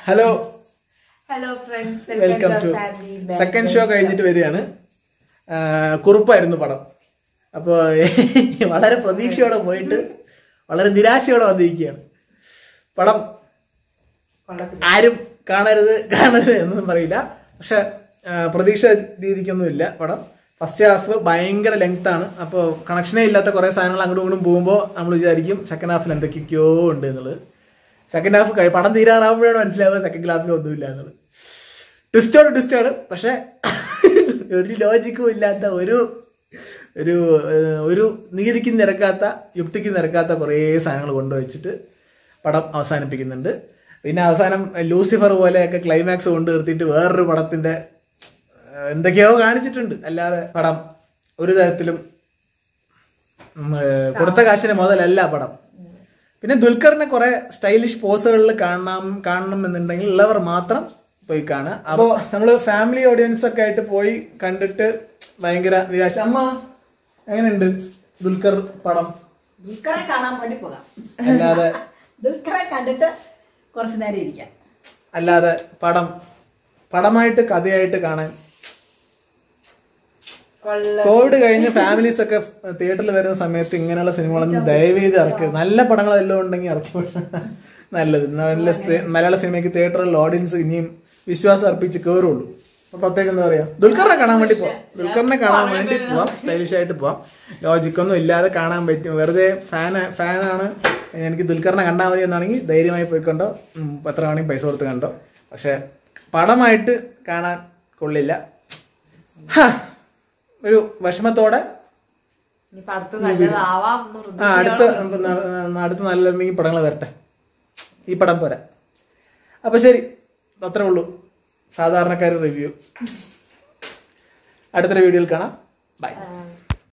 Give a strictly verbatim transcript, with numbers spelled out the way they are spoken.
Hello hello friends, welcome to second show കഴിഞ്ഞിട്ട് വരികയാണ്. കുറുപ്പായിരുന്നു പടം. അപ്പോൾ വളരെ പ്രതീക്ഷയോടെ പോയിട്ട് വളരെ നിരാശയോടെ വന്നിരിക്കുകയാണ്. പടം ആരും കാണരുത് കാണരുത് എന്നൊന്നും പറയില്ല, പക്ഷെ പ്രതീക്ഷ രീതിക്കൊന്നുമില്ല. പടം ഫസ്റ്റ് ഹാഫ് ഭയങ്കര ലെങ്ത് ആണ്. അപ്പോൾ കണക്ഷനേ ഇല്ലാത്ത കുറേ സാധനങ്ങൾ അങ്ങോട്ടും ഇങ്ങോട്ടും പോകുമ്പോൾ നമ്മൾ വിചാരിക്കും സെക്കൻഡ് ഹാഫിൽ എന്തൊക്കെയൊക്കെയോ ഉണ്ട് എന്നുള്ളത്. സെക്കൻഡ് ഹാഫ് കഴി പടം തീരാറാകുമ്പോഴാണ് മനസ്സിലാവുക സെക്കൻഡ് ഹാഫിൽ ഒന്നുമില്ല എന്നുള്ളത്. ട്വിസ്റ്റോട് ട്വിസ്റ്റാണ്, പക്ഷെ ഒരു ലോജിക്കും ഇല്ലാത്ത ഒരു ഒരു ഒരു നീതിക്ക് നിരക്കാത്ത യുക്തിക്ക് നിരക്കാത്ത കുറേ സാധനങ്ങൾ കൊണ്ടുവച്ചിട്ട് പടം അവസാനിപ്പിക്കുന്നുണ്ട്. പിന്നെ അവസാനം ലൂസിഫർ പോലെയൊക്കെ ക്ലൈമാക്സ് കൊണ്ട് നിർത്തിയിട്ട് വേറൊരു പടത്തിന്റെ എന്തൊക്കെയോ കാണിച്ചിട്ടുണ്ട്. അല്ലാതെ പടം ഒരു തരത്തിലും കൊടുത്ത കാശിന് മുതലല്ല പടം. പിന്നെ ദുൽഖറിനെ കുറെ സ്റ്റൈലിഷ് പോസുകളിൽ കാണാം കാണണം എന്നുണ്ടെങ്കിൽ ഉള്ളവർ മാത്രം പോയി കാണുക. അപ്പോൾ നമ്മള് ഫാമിലി ഓഡിയൻസ് ഒക്കെ ആയിട്ട് പോയി കണ്ടിട്ട് ഭയങ്കര നിരാശ. അമ്മ എങ്ങനെയുണ്ട് ദുൽഖർ പടം? ദുൽഖറെ കാണാൻ വേണ്ടി പോകാം, അല്ലാതെ ദുൽഖറെ കണ്ടിട്ട് കുറച്ചു നേരം ഇരിക്കാം. അല്ലാതെ പടം പടമായിട്ട് കഥയായിട്ട് കാണാൻ കോവിഡ് കഴിഞ്ഞ് ഫാമിലീസ് ഒക്കെ തിയേറ്ററിൽ വരുന്ന സമയത്ത് ഇങ്ങനെയുള്ള സിനിമകളൊന്നും ദയവേത് ഇറക്കുക. നല്ല പടങ്ങളെല്ലാം ഉണ്ടെങ്കിൽ ഇറക്കി നല്ലത്. നല്ല മലയാള സിനിമയ്ക്ക് തിയേറ്ററിൽ ഓഡിയൻസ് ഇനിയും വിശ്വാസം അർപ്പിച്ച് കയറുള്ളൂ. അപ്പൊ പ്രത്യേകിച്ച് എന്താ പറയാ, ദുൽഖറിനെ കാണാൻ വേണ്ടി പോവാം. ദുൽഖറിനെ കാണാൻ വേണ്ടി പോവാം, സ്റ്റൈലിഷ് ആയിട്ട് പോവാം. ലോജിക്കൊന്നും ഇല്ലാതെ കാണാൻ പറ്റും. വെറുതെ ഫാൻ ഫാനാണ് എനിക്ക് ദുൽഖറിനെ കണ്ടാൽ മതി എന്നാണെങ്കിൽ ധൈര്യമായി പോയിക്കൊണ്ടോ, എത്ര വേണമെങ്കിൽ പൈസ കൊടുത്ത് കണ്ടോ. പക്ഷെ പടമായിട്ട് കാണാൻ കൊള്ളില്ല. ഒരു വിഷമത്തോടെ ആ അടുത്ത അടുത്ത നല്ല എന്തെങ്കിലും പടങ്ങൾ വരട്ടെ. ഈ പടം പോരാ. അപ്പൊ ശരി, അത്രേ ഉള്ളൂ സാധാരണക്കാർ റിവ്യൂ. അടുത്തൊരു വീഡിയോയിൽ കാണാം. ബൈ.